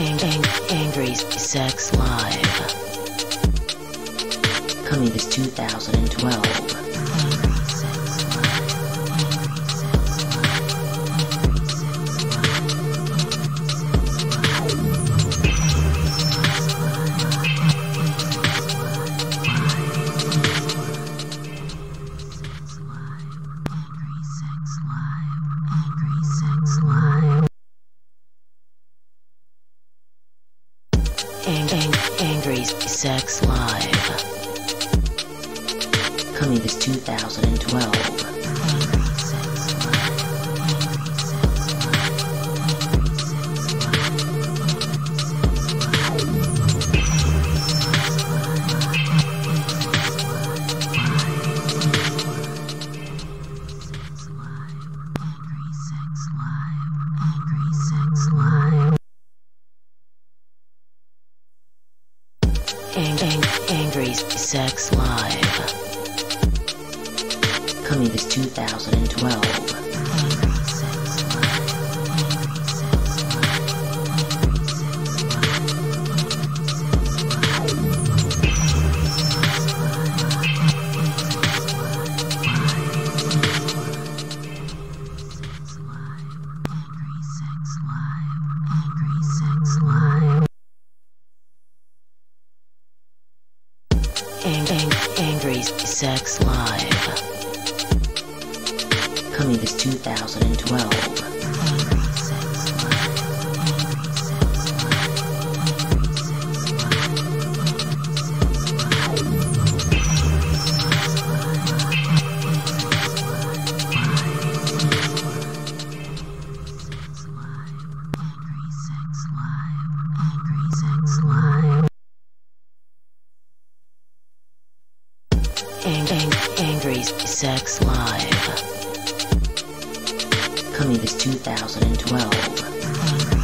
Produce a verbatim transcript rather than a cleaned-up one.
Angry Sex Live. Coming this two thousand twelve. Angry Sex Live. Coming this two thousand twelve. Angry Sex Live. Coming this two thousand twelve. Angry Sex Live. Coming this two thousand twelve. Angry Sex Live. Coming this two thousand twelve.